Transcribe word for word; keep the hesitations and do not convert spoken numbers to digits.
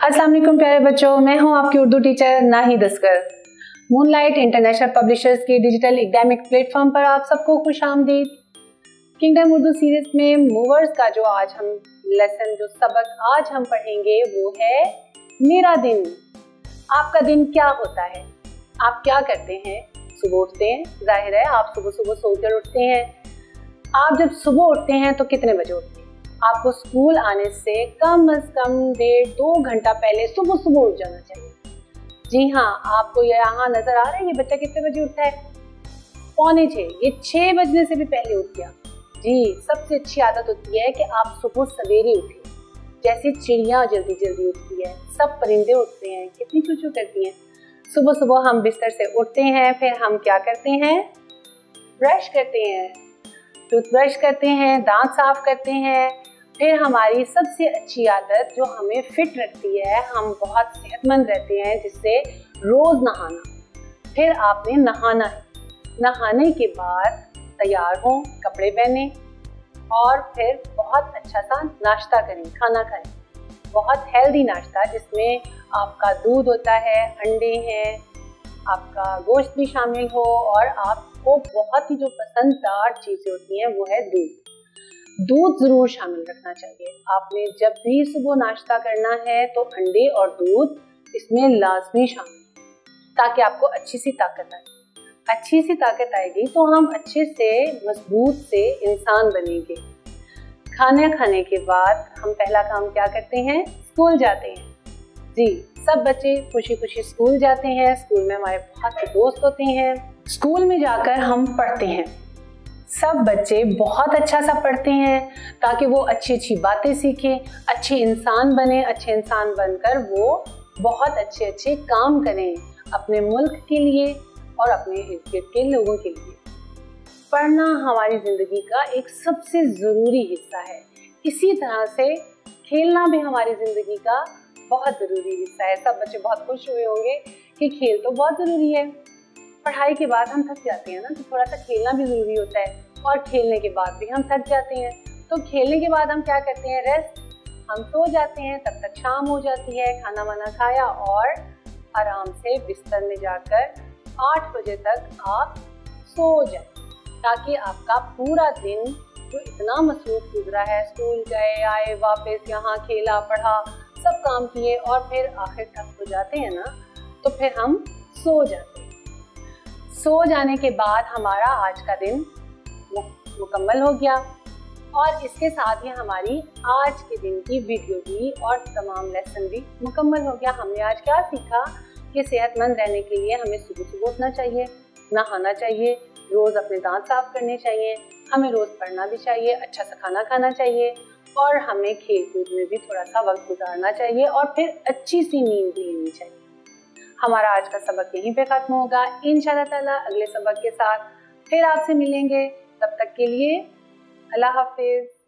अस्सलाम वालेकुम प्यारे बच्चों, मैं हूं आपकी Urdu teacher Nahid Askar. Moonlight international publishers के डिजिटल एकेडमिक प्लेटफॉर्म पर आप सबको खुशामदीद। किंगडम उर्दू सीरीज में मूवर्स का जो आज हम लेसन जो सबक आज हम पढ़ेंगे वो है मेरा दिन। आपका दिन क्या होता है, आप क्या करते हैं? सुबह उठते हैं, जाहिर है आप सुबह सुबह सोकर उठते हैं। आप जब सुबह उठते हैं तो कितने बजे उठते हैं? आपको स्कूल आने से कम से कम डेढ़ दो घंटा पहले सुबह सुबह उठ जाना चाहिए। जी हाँ, आपको यहाँ नजर आ रहा है ये बच्चा कितने बजे उठता है? पौने छः। ये छः बजने से भी पहले उठ गया। जी, सबसे अच्छी आदत होती है कि आप सुबह सवेरे उठिए। जैसे चिड़िया जल्दी जल्दी उठती है, सब परिंदे उठते हैं, कितनी चू चू करती हैं। सुबह सुबह हम बिस्तर से उठते हैं, फिर हम क्या करते हैं? ब्रश करते हैं, टूथब्रश करते हैं, दांत साफ करते हैं। फिर हमारी सबसे अच्छी आदत जो हमें फिट रखती है, हम बहुत सेहतमंद रहते हैं, जिससे रोज नहाना। फिर आपने नहाना है, नहाने के बाद तैयार हो, कपड़े पहने और फिर बहुत अच्छा सा नाश्ता करें, खाना खाएं। बहुत हेल्दी नाश्ता जिसमें आपका दूध होता है, अंडे हैं, आपका गोश्त भी शामिल हो और आपको बहुत ही जो पसंददार चीजें होती हैं वो है दूध। दूध जरूर शामिल रखना चाहिए। आपने जब भी सुबह नाश्ता करना है तो अंडे और दूध इसमें लाजमी शामिल, ताकि आपको अच्छी सी ताकत आए। अच्छी सी ताकत आएगी तो हम अच्छे से मजबूत से इंसान बनेंगे। खाना खाने के बाद हम पहला काम क्या करते हैं? स्कूल जाते हैं। जी, सब बच्चे खुशी खुशी स्कूल जाते हैं। स्कूल में हमारे बहुत से दोस्त होते हैं। स्कूल में जाकर हम पढ़ते हैं। सब बच्चे बहुत अच्छा सा पढ़ते हैं ताकि वो अच्छी अच्छी बातें सीखें, अच्छे इंसान बने। अच्छे इंसान बनकर वो बहुत अच्छे अच्छे काम करें अपने मुल्क के लिए और अपने इर्द गिर्द के लोगों के लिए। पढ़ना हमारी ज़िंदगी का एक सबसे ज़रूरी हिस्सा है। इसी तरह से खेलना भी हमारी ज़िंदगी का बहुत ज़रूरी हिस्सा है। सब बच्चे बहुत खुश हुए होंगे कि खेल तो बहुत ज़रूरी है। पढ़ाई के बाद हम थक जाते हैं ना, तो थोड़ा सा खेलना भी ज़रूरी होता है। और खेलने के बाद भी हम थक जाते हैं, तो खेलने के बाद हम क्या करते हैं? रेस्ट। हम सो जाते हैं, तब तक शाम हो जाती है। खाना वाना खाया और आराम से बिस्तर में जाकर आठ बजे तक आप सो जाए, ताकि आपका पूरा दिन जो इतना मसरूफ गुजरा है, स्कूल गए आए वापस यहाँ खेला पढ़ा सब काम किए और फिर आखिर थक हो जाते हैं ना, तो फिर हम सो जाते हैं। सो जाने के बाद हमारा आज का दिन मुकम्मल हो गया और इसके साथ ही हमारी आज के दिन की वीडियो भी और तमाम लेसन भी मुकम्मल हो गया। हमने आज क्या सीखा कि सेहतमंद रहने के लिए हमें सुबह सुबह उठना चाहिए, नहाना चाहिए, रोज़ अपने दांत साफ करने चाहिए, हमें रोज़ पढ़ना भी चाहिए, अच्छा सा खाना खाना चाहिए और हमें खेल कूद में भी थोड़ा सा वक्त गुजारना चाहिए और फिर अच्छी सी नींद भी लेनी चाहिए। हमारा आज का सबक यहीं पे ख़त्म होगा। इंशाअल्लाह ताला अगले सबक के साथ फिर आपसे मिलेंगे। तब तक के लिए अल्लाह हाफिज़।